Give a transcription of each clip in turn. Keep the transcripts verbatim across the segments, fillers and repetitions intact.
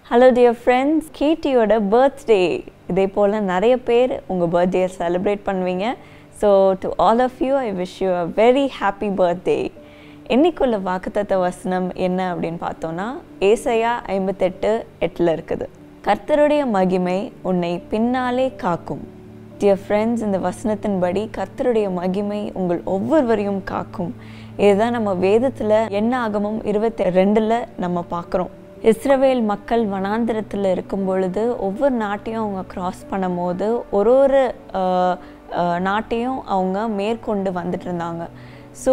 Hello dear friends, Kittyயோட birthday. இதே போல நிறைய பேர் உங்க birthday celebrate பண்ணுவீங்க. So to all of you I wish you a very happy birthday. இன்னைக்குள்ள வாக்குத்தத்த வசனம் என்ன அப்படினு பார்த்தோம்னா ஏசாயா ஐம்பத்தெட்டு எட்டு ல இருக்குது. கர்த்தருடைய மகிமை உன்னை பின்னாலே காக்கும். Dear friends, இந்த வசனத்தின்படி கர்த்தருடைய மகிமை உங்கள் ஒவ்வொருவரையும் காக்கும். இதுதான் நம்ம வேதத்துல என்னாகமம் இருபத்தி ரெண்டு ல நம்ம பார்க்கிறோம். இஸ்ரவேல் மக்கள் வனாந்திரத்தில் இருக்கும் பொழுது ஒவ்வொரு நாட்டையும் அவங்க கிராஸ் பண்ணும்போது ஒரு ஒரு நாட்டையும் அவங்க மேற்கொண்டு வந்துட்டு இருந்தாங்க. ஸோ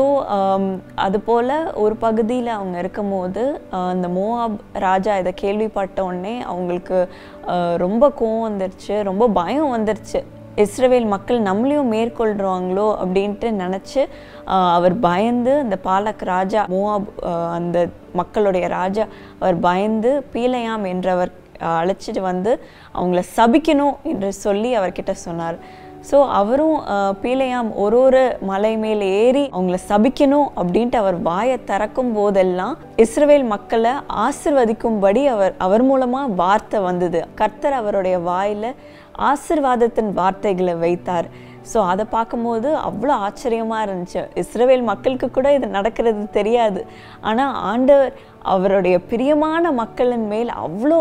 அதுபோல் ஒரு பகுதியில் அவங்க இருக்கும்போது அந்த மோவாப் ராஜா இதை கேள்விப்பட்ட உடனே அவங்களுக்கு ரொம்ப கோவம் வந்துருச்சு, ரொம்ப பயம் வந்துருச்சு. இஸ்ரவேல் மக்கள் நம்மளையும் மேற்கொள்றாங்களோ அப்படின்ட்டு நினச்சி அவர் பயந்து அந்த பாலக் ராஜா மோவாப் அந்த மக்களுடைய ராஜா அவர் பயந்து பீலையாம் என்றவர் அழைச்சிட்டு வந்து அவங்கள சபிக்கணும் என்று சொல்லி அவர்கிட்ட சொன்னார். ஸோ அவரும் பீலையாம் ஒரு ஒரு மலை மேலே ஏறி அவங்கள சபிக்கணும் அப்படின்ட்டு அவர் வாயை திறக்கும் போதெல்லாம் இஸ்ரவேல் மக்களை ஆசிர்வதிக்கும்படி அவர் அவர் மூலமாக வார்த்தை வந்தது. கர்த்தர் அவருடைய வாயில் ஆசிர்வாதத்தின் வார்த்தைகளை வைத்தார். ஸோ அதை பார்க்கும்போது அவ்வளோ ஆச்சரியமாக இருந்துச்சு. இஸ்ரவேல் மக்களுக்கு கூட இது நடக்கிறது தெரியாது. ஆனால் ஆண்டவர் அவருடைய பிரியமான மக்களின் மேல் அவ்வளோ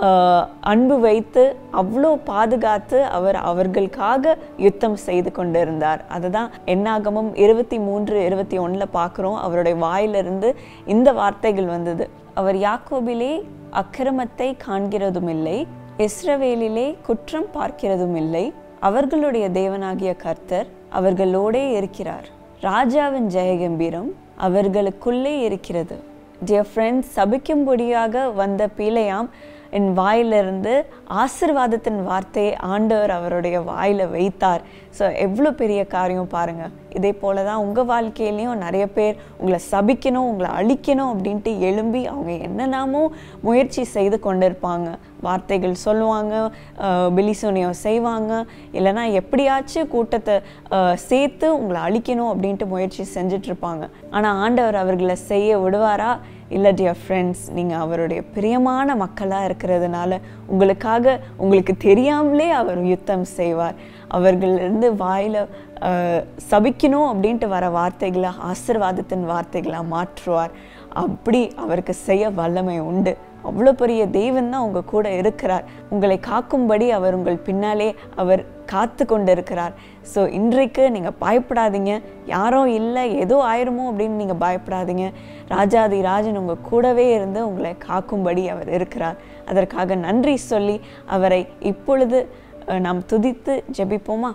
அன்பு வைத்து அவ்வளோ பாதுகாத்து அவர் அவர்களுக்காக யுத்தம் செய்து கொண்டிருந்தார். அதுதான் என்னாகமம் இருபத்தி மூன்று இருபத்தி ஒன்றில் பார்க்குறோம். அவருடைய வாயிலிருந்து இந்த வார்த்தைகள் வந்தது. அவர் யாக்கோபிலே அக்கிரமத்தை காண்கிறதும் இல்லை, இஸ்ரவேலிலே குற்றம் பார்க்கிறதும் இல்லை. அவர்களுடைய தேவனாகிய கர்த்தர் அவர்களோடே இருக்கிறார். ராஜாவின் ஜெயகம்பீரம் அவர்களுக்குள்ளே இருக்கிறது. Dear friends, சபிக்கும்படியாக வந்த பீலையாம் என் வாயிலிருந்து ஆசிர்வாதத்தின் வார்த்தையை ஆண்டவர் அவருடைய வாயில் வைத்தார். ஸோ எவ்வளோ பெரிய காரியம் பாருங்கள். இதே போல தான் உங்கள் வாழ்க்கையிலையும் நிறைய பேர் உங்களை சபிக்கணும், உங்களை அழிக்கணும் அப்படின்ட்டு எழும்பி அவங்க என்னென்னமோ முயற்சி செய்து கொண்டிருப்பாங்க. வார்த்தைகள் சொல்லுவாங்க, பிலிசோனியம் செய்வாங்க, இல்லைனா எப்படியாச்சும் கூட்டத்தை சேர்த்து உங்களை அழிக்கணும் அப்படின்ட்டு முயற்சி செஞ்சிட்ருப்பாங்க. ஆனால் ஆண்டவர் அவர்களை செய்ய விடுவாரா? இல்லை டியர் ஃப்ரெண்ட்ஸ், நீங்கள் அவருடைய பிரியமான மக்களாக இருக்கிறதுனால உங்களுக்காக உங்களுக்கு தெரியாமலே அவர் யுத்தம் செய்வார். அவர்களிருந்து வாயில் சபிக்கணும் அப்படின்ட்டு வர வார்த்தைகளை ஆசீர்வாதத்தின் வார்த்தைகளாக மாற்றுவார். அப்படி அவருக்கு செய்ய வல்லமை உண்டு. அவ்வளோ பெரிய தெய்வன் தான் உங்கள் கூட இருக்கிறார். உங்களை காக்கும்படி அவர் உங்கள் பின்னாலே அவர் காத்து கொண்டு இருக்கிறார். ஸோ இன்றைக்கு நீங்கள் பயப்படாதீங்க. யாரும் இல்லை ஏதோ ஆயிருமோ அப்படின்னு நீங்கள் பயப்படாதீங்க. ராஜாதி ராஜன் உங்கள் கூடவே இருந்து உங்களை காக்கும்படி அவர் இருக்கிறார். அதற்காக நன்றி சொல்லி அவரை இப்பொழுது நாம் துதித்து ஜெபிப்போமா?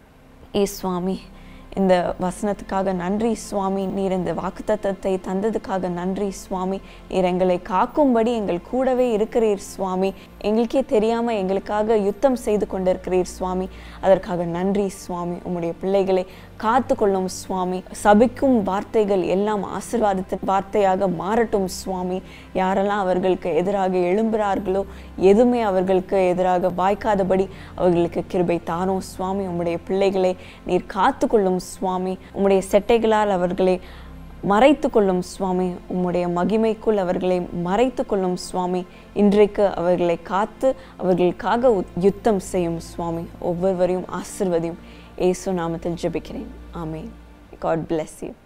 ஏ சுவாமி, இந்த வசனத்துக்காக நன்றி சுவாமி. நீர் இந்த வாக்குத்தத்தத்தை தந்ததுக்காக நன்றி சுவாமி. நீர் எங்களை காக்கும்படி எங்கள் கூடவே இருக்கிறீர் சுவாமி. எங்களுக்கே தெரியாமல் எங்களுக்காக யுத்தம் செய்து கொண்டிருக்கிறீர் சுவாமி. அதற்காக நன்றி சுவாமி. உம்முடைய பிள்ளைகளை காத்து கொள்ளும் சுவாமி. சபிக்கும் வார்த்தைகள் எல்லாம் ஆசீர்வாதத்தின் வார்த்தையாக மாறட்டும் சுவாமி. யாரெல்லாம் அவர்களுக்கு எதிராக எழும்புகிறார்களோ எதுவுமே அவர்களுக்கு எதிராக வாய்க்காதபடி அவர்களுக்கு கிருபை தாரும் சுவாமி. உம்முடைய பிள்ளைகளை நீர் காத்து கொள்ளும் சுவாமி. உம்முடைய செட்டைகளால் அவர்களை மறைத்து கொள்ளும் சுவாமி. உம்முடைய மகிமைக்குள் அவர்களை மறைத்து கொள்ளும் சுவாமி. இன்றைக்கு அவர்களை காத்து அவர்களுக்காக யுத்தம் செய்யும் சுவாமி. ஒவ்வொருவரையும் ஆசீர்வதியும். இயேசு நாமத்தில் ஜெபிக்கிறேன். ஆமென். God bless you.